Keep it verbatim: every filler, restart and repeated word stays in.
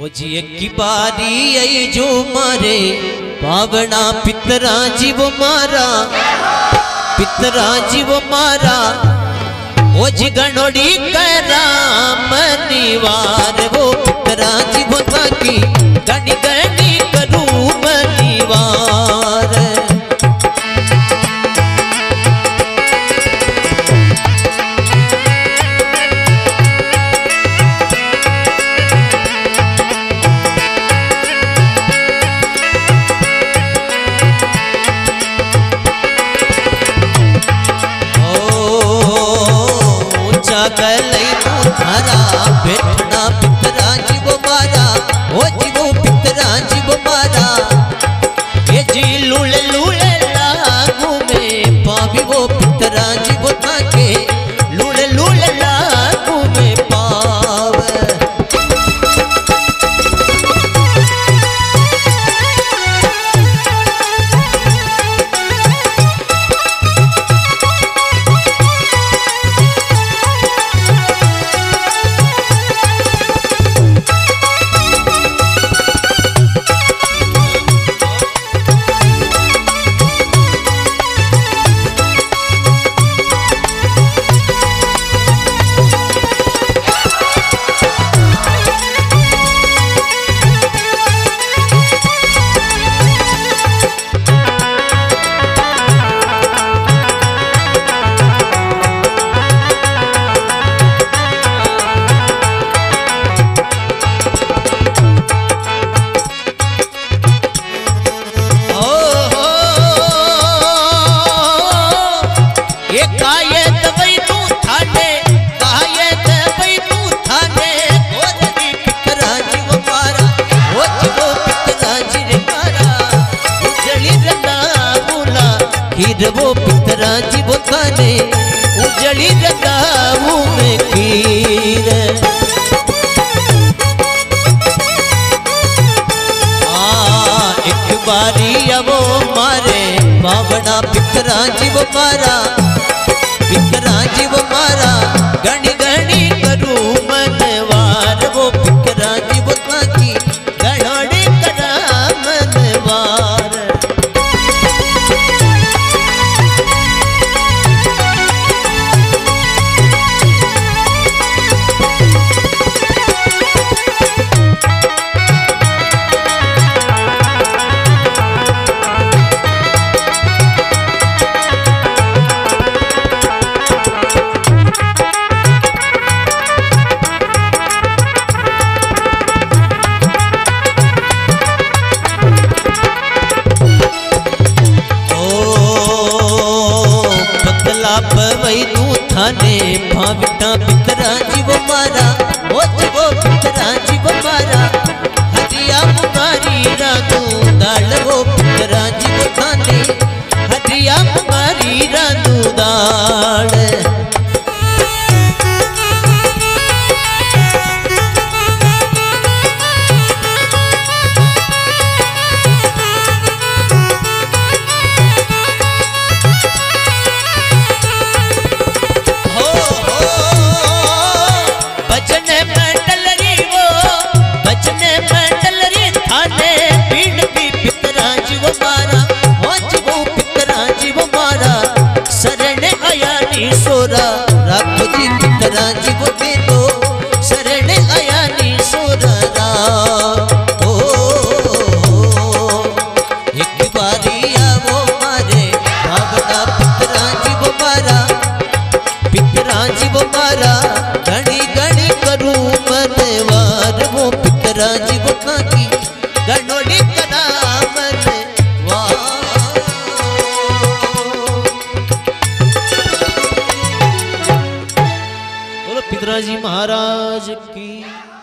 मुझे एक बारी आई जो मारे पावना पितरा जीव मारा पितरा जीव मारा ओ जी गणोड़ी करा मनीवार वो पितरा जीव थाकी गणी गणी करू मनीवार गलई तू थारा बैठना पितरा जीव मारा ओ जीवो पितरा जीव मारा ये जी लूले लूले लागू में पावी वो पितरा जीव थाके लूले लूले लागू में पाव वो पितरा जीव थाने उजड़ी रंगाऊ में खीर आ एक बारी आवो मारे बावड़ा पितरा जीव मारा पितरा जीव मारा गणी गणी करू मनवार वो पितरा जीव थाकी गणोड़ी करा मनवार पवई तू थाने भाविता पितरा जीव मारा ओ जीवो पितरा जीव मारा हरिया मुगारी रातू दाल वो पितरा जीव थाने हरिया मुगारी रातू दाल सोरा राखो जी पितरा जीव के तो शरण आया नी सोरा ओ एक बारी आवो मारे भावना पितरा जीव मारा पितरा जीव मारा गणी गणी करू मनवार वो पितरा जीव थाकी गणोड़ी करा मनवार पितरा जी महाराज की।